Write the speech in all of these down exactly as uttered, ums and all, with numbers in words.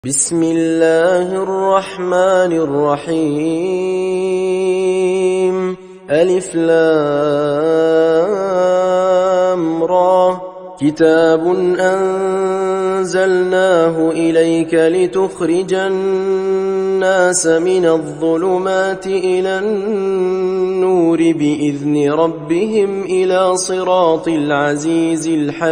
بسم الله الرحمن الرحيم ألف لام را كتاب أنزلناه إليك لتخرج الناس من الظلمات إلى النور بإذن ربهم إلى صراط العزيز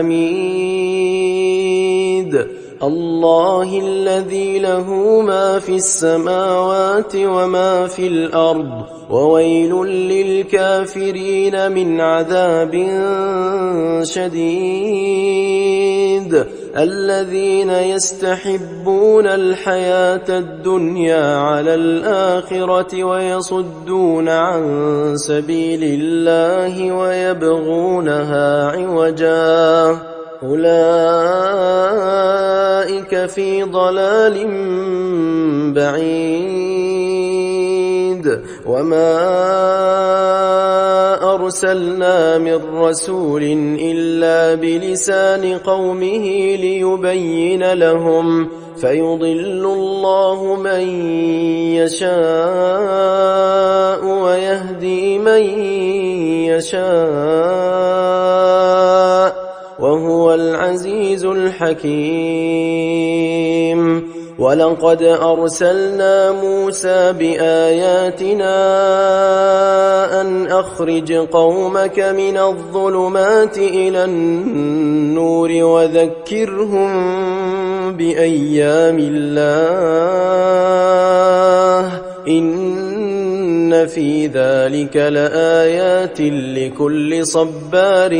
الحميد الله الذي له ما في السماوات وما في الأرض وويل للكافرين من عذاب شديد الذين يستحبون الحياة الدنيا على الآخرة ويصدون عن سبيل الله ويبغونها عوجا أولئك في ضلال بعيد وما أرسلنا من رسول إلا بلسان قومه ليبين لهم فيضل الله من يشاء ويهدي من يشاء وهو العزيز الحكيم ولقد أرسلنا موسى بآياتنا أن أخرج قومك من الظلمات إلى النور وذكرهم بأيام الله إن في ذلك لآيات لكل صبار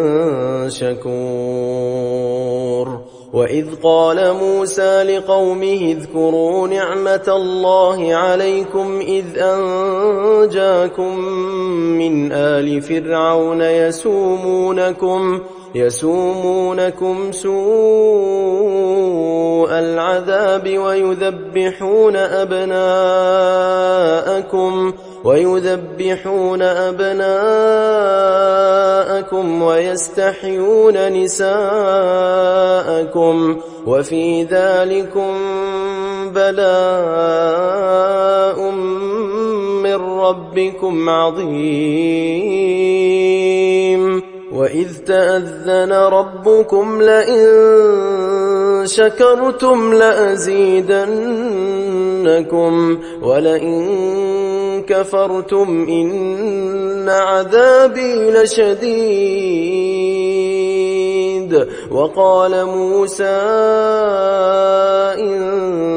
شكور وإذ قال موسى لقومه اذكروا نعمة الله عليكم إذ أنجاكم من آل فرعون يسومونكم يسومونكم سوء العذاب ويذبحون أبناءكم ويذبحون أبناءكم ويستحيون نساءكم وفي ذلكم بلاء من ربكم عظيم وإذ تأذن ربكم لئن شكرتم لأزيدنكم ولئن كفرتم إن عذابي لشديد وقال موسى إن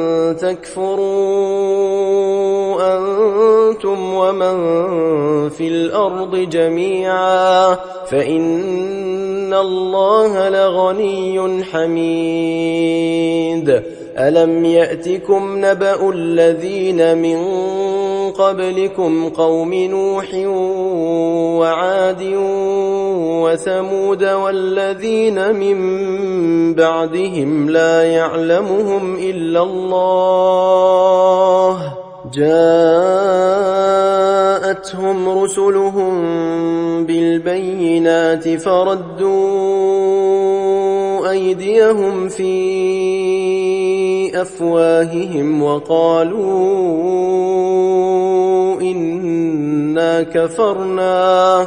تكفروا أنتم ومن في الأرض جميعا فإن الله لغني حميد ألم يأتكم نبأ الذين من قبلكم قوم نوح وعاد وثمود والذين من بعدهم لا يعلمهم إلا الله جاءتهم رسلهم بالبينات فردوا أيديهم في أفواههم وقالوا إنا كفرنا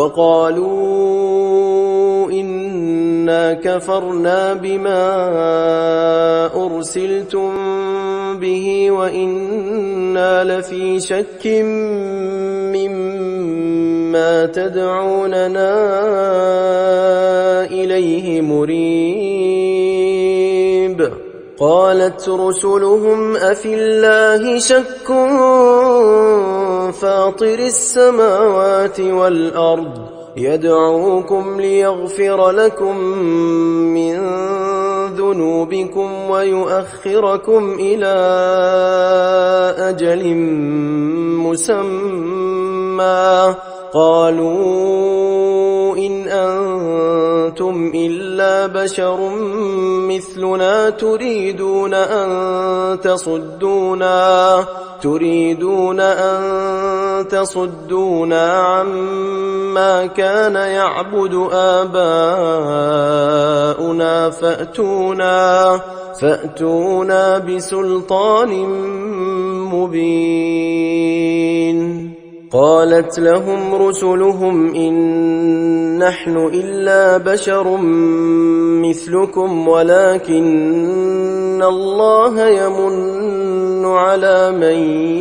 وقالوا إنا كفرنا بما أرسلتم به وإنا لفي شك مما تدعوننا إليه مريب قالت رسلهم أفي الله شك فاطر السماوات والأرض يدعوكم ليغفر لكم من ذنوبكم ويؤخركم إلى أجل مسمى قالوا إن أنتم إلا إلا بشر مثلنا تريدون أن تصدونا تريدون أن تصدونا عما كان يعبد آباؤنا فأتونا فأتونا بسلطان مبين. قالت لهم رسلهم إن نحن إلا بشر مثلكم ولكن الله يمن على من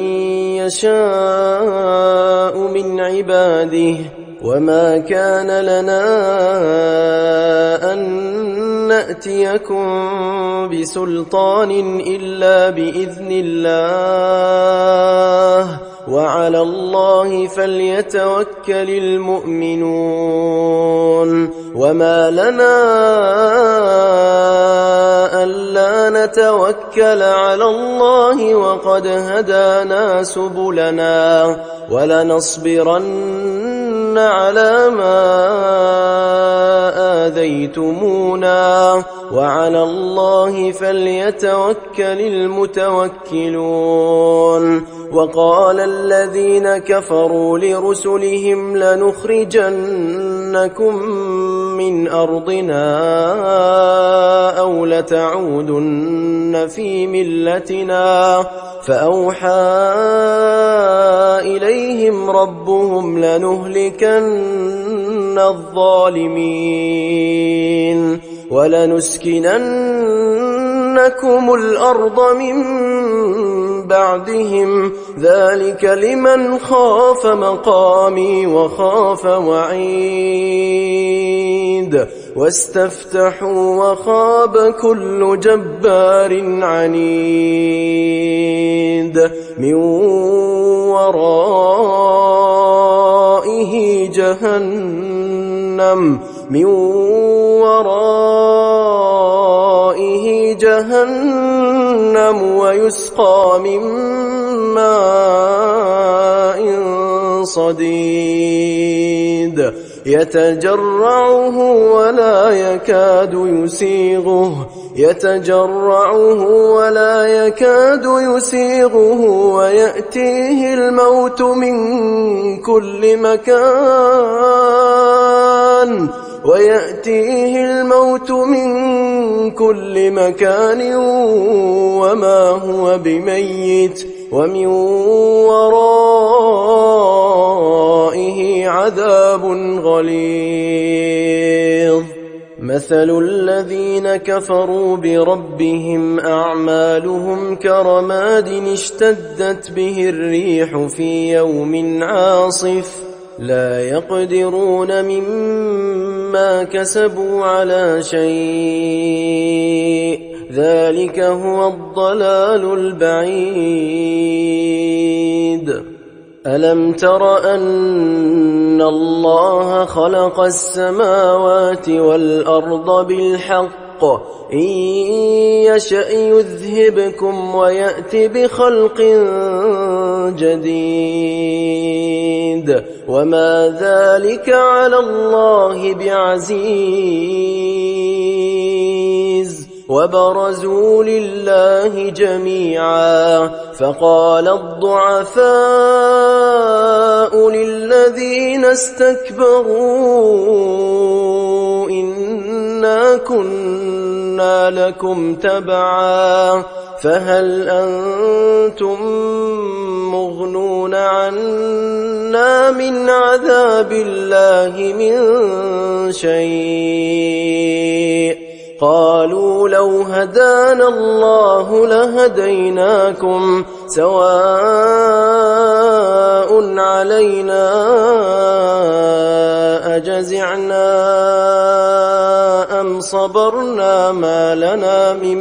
يشاء من عباده وما كان لنا أن نأتيكم بسلطان إلا بإذن الله وعلى الله فليتوكل المؤمنون. وما لنا ألا نتوكل على الله وقد هدانا سبلنا ولنصبرن على ما آذيتمونا وعلى الله فليتوكل المتوكلون. وقال الذين كفروا لرسلهم لنخرجنكم من أرضنا أو لتعودن في ملتنا فأوحى إليهم ربهم لنهلكن الظالمين ولنسكننكم الأرض من بعدهم ذلك لمن خاف مقامي وخاف وعيد واستفتحوا وخاب كل جبار عنيد من ورائه جهنم من ورائه جهنم ويسقى من ماء صديد يتجرعه ولا يكاد يسيغه يتجرعه ولا يكاد يسيغه ويأتيه الموت من كل مكان ويأتيه الموت من كل مكان وما هو بميت ومن ورائه عذاب غليظ. مثل الذين كفروا بربهم أعمالهم كرماد اشتدت به الريح في يوم عاصف لا يقدرون مما كسبوا على شيء ذلك هو الضلال البعيد. ألم تر أن الله خلق السماوات والأرض بالحق إن يشأ يذهبكم ويأت بخلق جديد وما ذلك على الله بعزيز. وبرزوا لله جميعا فقال الضعفاء للذين استكبروا إنا كنا لكم تبعا فهل أنتم مغنون عنا من عذاب الله من شيء قالوا لو هدانا الله لهديناكم سواء علينا أجزعنا أم صبرنا ما لنا من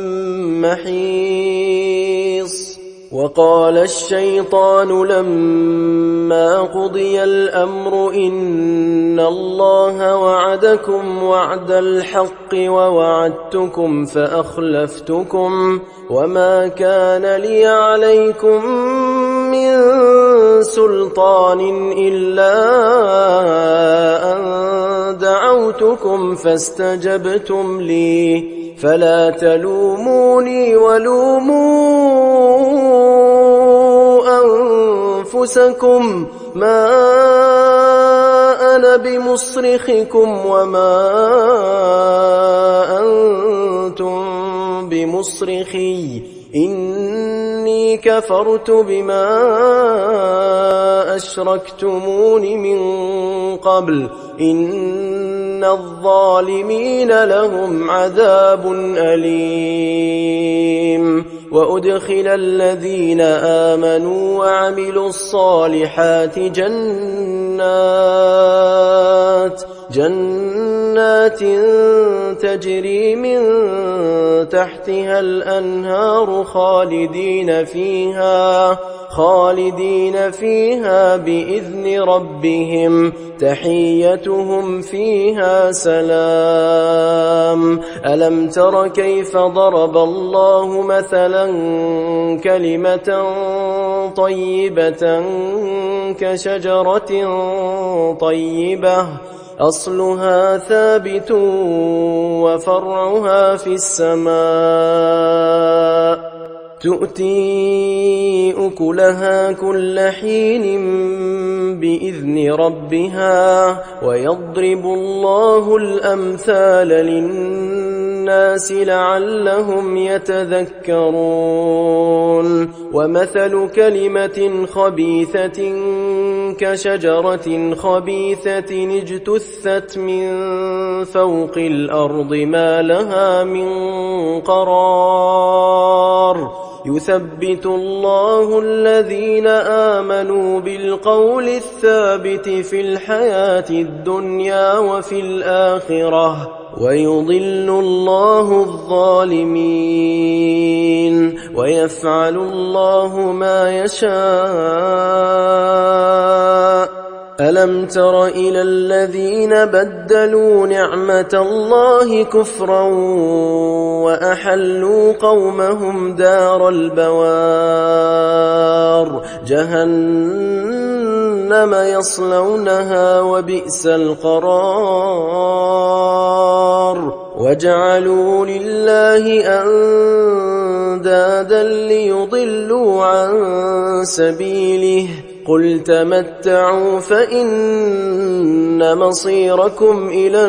محيص. وقال الشيطان لما قضي الأمر إن الله وعدكم وعد الحق ووعدتكم فأخلفتكم وما كان لي عليكم من سلطان إلا أن دعوتكم فاستجبتم لي فلا تلوموني ولوموا أنفسكم ما أنا بمصرخكم وما أنتم بمصرخي إني كفرت بما أشركتمون من قبل إن الظالمين لهم عذاب أليم وأدخل الذين آمنوا وعملوا الصالحات جنات جنات تجري من تحتها الأنهار خالدين فيها خالدين فيها بإذن ربهم تحيتهم فيها سلام ألم تر كيف ضرب الله مثلا كلمة طيبة كشجرة طيبة أصلها ثابت وفرعها في السماء تؤتي أكلها كل حين بإذن ربها ويضرب الله الأمثال للناس لعلهم يتذكرون ومثل كلمة خبيثة كشجرة خبيثة اجتثت من فوق الأرض ما لها من قرار يثبت الله الذين آمنوا بالقول الثابت في الحياة الدنيا وفي الآخرة ويضل الله الظالمين ويفعل الله ما يشاء ألم تر إلى الذين بدلوا نعمة الله كفرا وأحلوا قومهم دار البوار جهنم يصلونها وبئس القرار وجعلوا لله أندادا ليضلوا عن سبيله قل تمتعوا فإن مصيركم إلى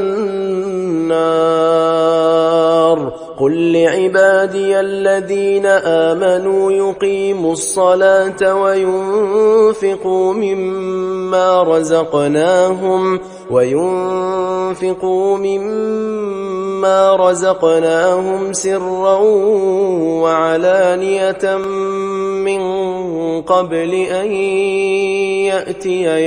النار قل لعبادي الذين آمنوا يقيموا الصلاة وينفقوا مما رزقناهم وينفقوا مما رزقناهم سرا وعلانية من قبل أن يأتي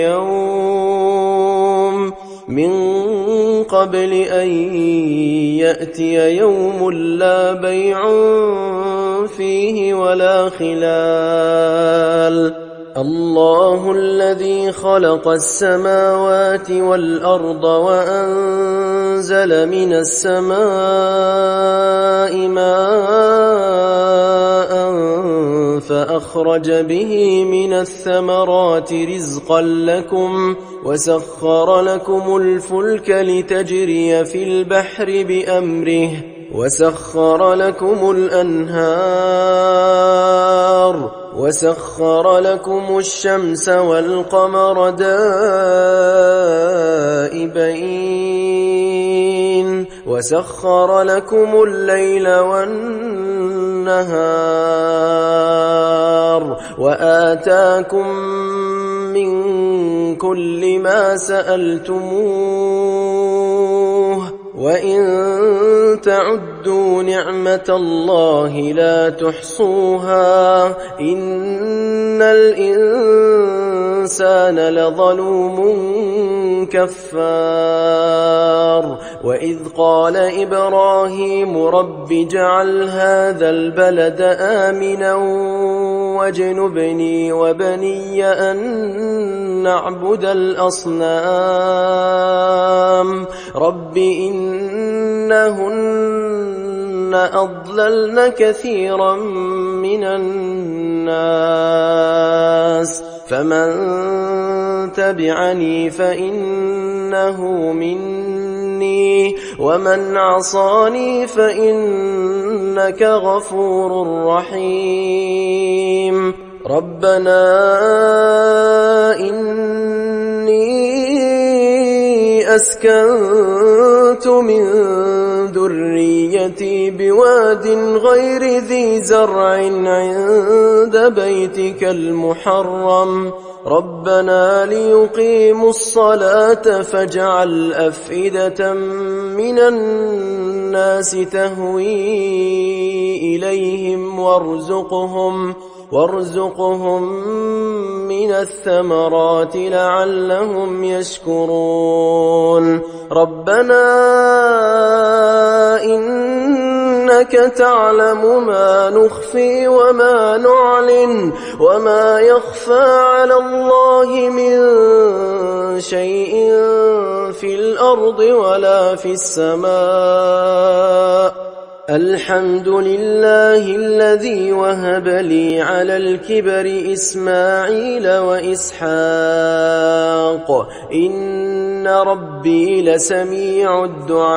يوم من قبل أن يأتي يوم لا بيع فيه ولا خلال الله الذي خلق السماوات والأرض وأنزل من السماء ماء فأخرج به من الثمرات رزقا لكم وسخر لكم الفلك لتجري في البحر بأمره وسخر لكم الأنهار وسخر لكم الشمس والقمر دائبين وسخر لكم الليل والنهار وآتاكم من كل ما سألتموه وإن تعدوا نعمة الله لا تحصوها إن الإنسان لظلوم كفار وإذ قال إبراهيم رب اجعل هذا البلد آمنا واجنبني وبني أن نعبد الأصنام رب إنهن أضللن كثيرا من الناس فمن تبعني فإنه مني ومن عصاني فإنك غفور رحيم ربنا إني أسكنت من ذريتي بواد غير ذي زرع عند بيتك المحرم ربنا ليقيموا الصلاة فاجعل أفئدة من الناس تهوي إليهم وارزقهم وارزقهم من الثمرات لعلهم يشكرون ربنا إنك تعلم ما نخفي وما نعلن وما يخفى على الله من شيء في الأرض ولا في السماء الحمد لله الذي وهب لي على الكبر إسماعيل وإسحاق إن ربي لسميع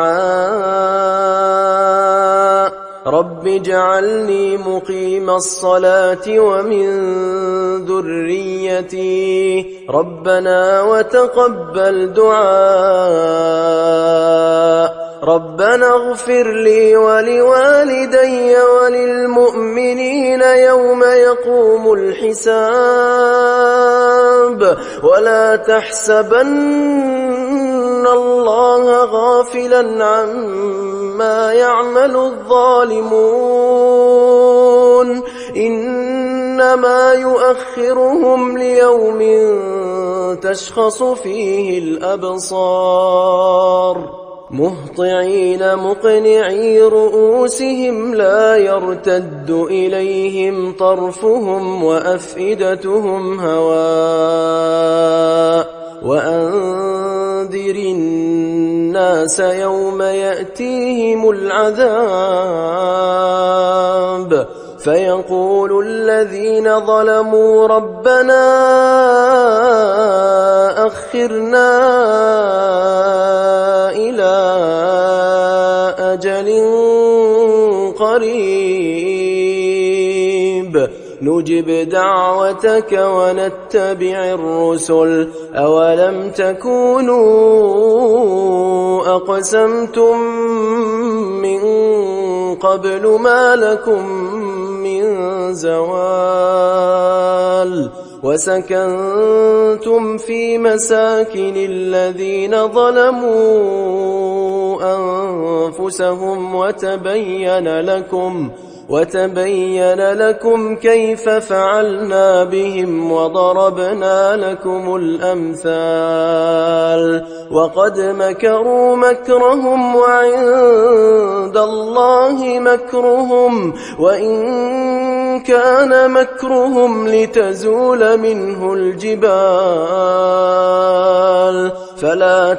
الدعاء رب اجعلني مقيم الصلاة ومن ذريتي ربنا وتقبل دعاء ربنا اغفر لي ولوالدي وللمؤمنين يوم يقوم الحساب ولا تحسبن الله غافلا عما يعمل الظالمون إنما يؤخرهم ليوم تشخص فيه الأبصار مهطعين مقنعي رؤوسهم لا يرتد إليهم طرفهم وأفئدتهم هواء وأنذر الناس يوم يأتيهم العذاب فيقول الذين ظلموا ربنا أخرنا إلى أجل قريب نجب دعوتك ونتبع الرسل أولم تكونوا أقسمتم من قبل ما لكم من زوال وسكنتم في مساكن الذين ظلموا أنفسهم وتبين لكم وتبين لكم كيف فعلنا بهم وضربنا لكم الأمثال وقد مكروا مكرهم وعند الله مكرهم وإن كان مكرهم لتزول منه الجبال فلا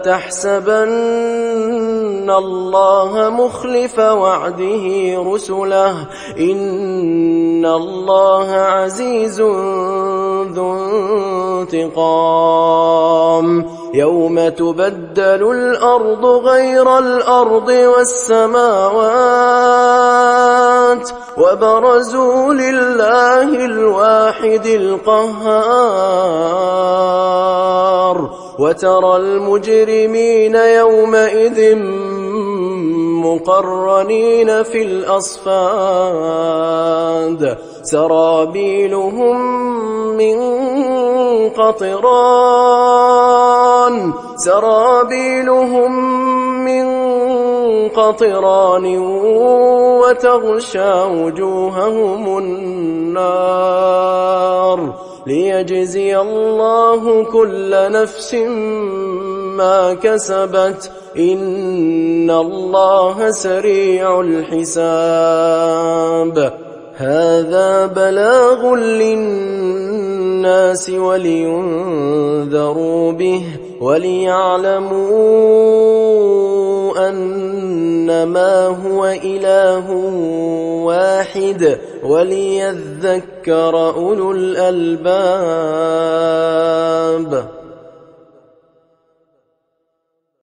تحسبن الله مخلف وعده رسله إن الله عزيز ذو انتقام يوم تبدل الأرض غير الأرض والسماوات وبرزوا لله الواحد القهار وترى المجرمين يومئذ مقرنين في الأصفاد سرابيلهم من قطران سرابيلهم من قطران وتغشى وجوههم النار ليجزي الله كل نفس ما كسبت إن الله سريع الحساب هذا بلاغ للناس للناس ولينذروا به وليعلموا أنما هو إله واحد وليذكر أولو الألباب.